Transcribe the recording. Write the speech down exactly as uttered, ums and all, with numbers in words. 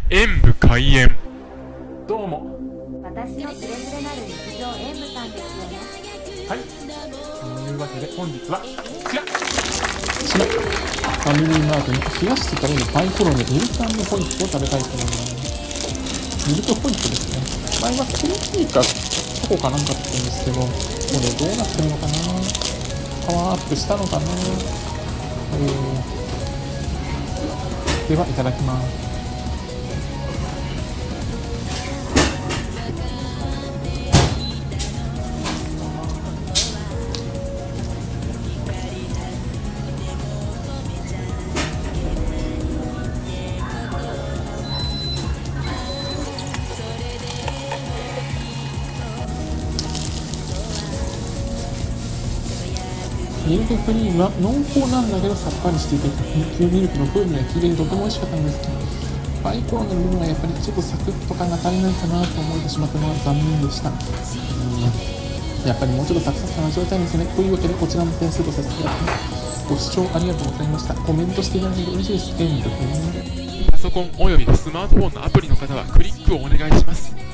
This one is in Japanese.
演武開演。どうも。 私のつれづれなる日常演武さんですよね。 はい。というわけで本日はこちら。 こちらファミリーマートに冷やして食べるパイコロのミルク&ホイップを食べたいと思います。ミルクホイップですね。前はコーヒーかチョコかなんかって言うんですけど、これどうなってるのかな、パワーアップしたのかな、えー、ではいただきます。ミルククリームは濃厚なんだけどさっぱりしていて、牛ミルクの風味がきれいでとても美味しかったんですけど、パイコロの部分がやっぱりちょっとサクッとかが足りないかなと思ってしまったのは残念でした。うん、やっぱりもうちょっとサクサク感味わいたいんですよね。というわけでこちらも点数とさせていただきます。ご視聴ありがとうございました。コメントしていただけると嬉しいです。演武。 パソコンおよびスマートフォンのアプリの方はクリックをお願いします。